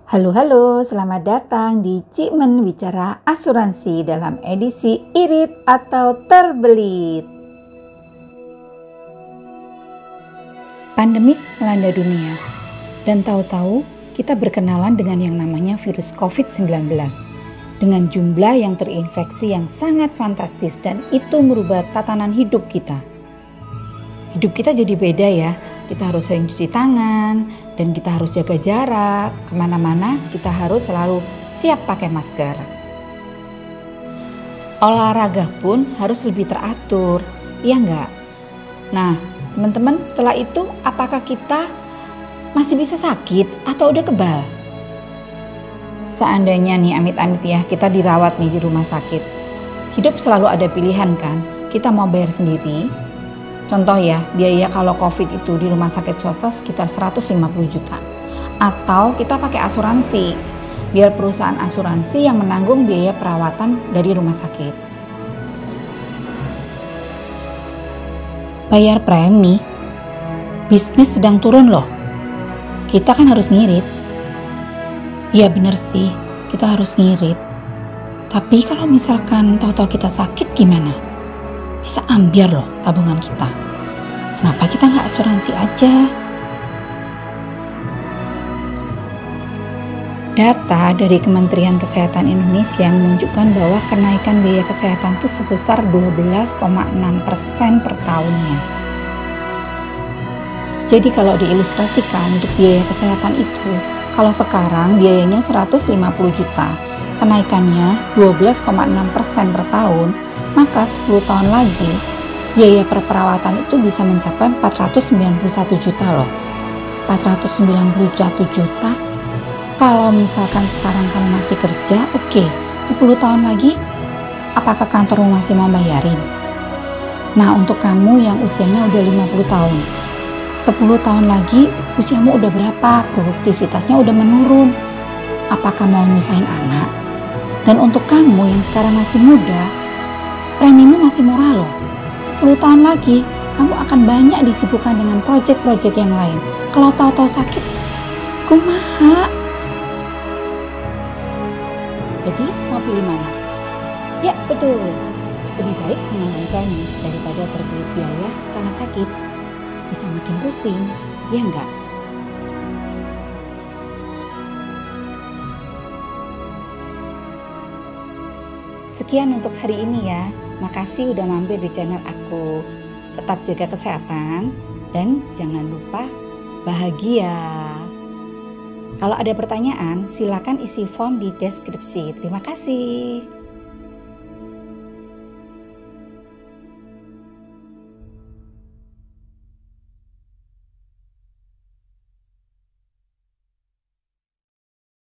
Halo, selamat datang di Cikmen Bicara Asuransi dalam edisi Irit atau Terbelit. Pandemik melanda dunia, dan tahu-tahu kita berkenalan dengan yang namanya virus COVID-19. Dengan jumlah yang terinfeksi yang sangat fantastis dan itu merubah tatanan hidup kita. Hidup kita jadi beda ya, kita harus sering cuci tangan, dan kita harus jaga jarak, kemana-mana kita harus selalu siap pakai masker. Olahraga pun harus lebih teratur, iya enggak? Nah, teman-teman, setelah itu apakah kita masih bisa sakit atau udah kebal? Seandainya nih amit-amit ya kita dirawat nih di rumah sakit, hidup selalu ada pilihan kan, kita mau bayar sendiri. Contoh ya, biaya kalau COVID itu di rumah sakit swasta sekitar 150 juta. Atau kita pakai asuransi, biar perusahaan asuransi yang menanggung biaya perawatan dari rumah sakit. Bayar premi, bisnis sedang turun loh. Kita kan harus ngirit. Iya bener sih, kita harus ngirit. Tapi kalau misalkan tahu-tahu kita sakit gimana? Bisa ambiar loh tabungan kita. Kenapa kita nggak asuransi aja? Data dari Kementerian Kesehatan Indonesia menunjukkan bahwa kenaikan biaya kesehatan itu sebesar 12,6% per tahunnya. Jadi kalau diilustrasikan untuk biaya kesehatan itu, kalau sekarang biayanya 150 juta, kenaikannya 12,6% per tahun, maka 10 tahun lagi biaya perawatan itu bisa mencapai 491 juta loh. 491 juta. Kalau misalkan sekarang kamu masih kerja, oke. 10 tahun lagi apakah kantormu masih mau bayarin? Nah, untuk kamu yang usianya udah 50 tahun, 10 tahun lagi usiamu udah berapa? Produktivitasnya udah menurun. Apakah mau nyusahin anak? Dan untuk kamu yang sekarang masih muda, premimu masih murah loh. 10 tahun lagi, kamu akan banyak disibukkan dengan proyek-proyek yang lain. Kalau tahu-tahu sakit, kumaha? Jadi, mau pilih mana? Ya, betul. Lebih baik menanggung premi daripada terbelit biaya karena sakit. Bisa makin pusing, ya enggak? Sekian untuk hari ini ya. Makasih udah mampir di channel aku. Tetap jaga kesehatan dan jangan lupa bahagia. Kalau ada pertanyaan, silakan isi form di deskripsi. Terima kasih.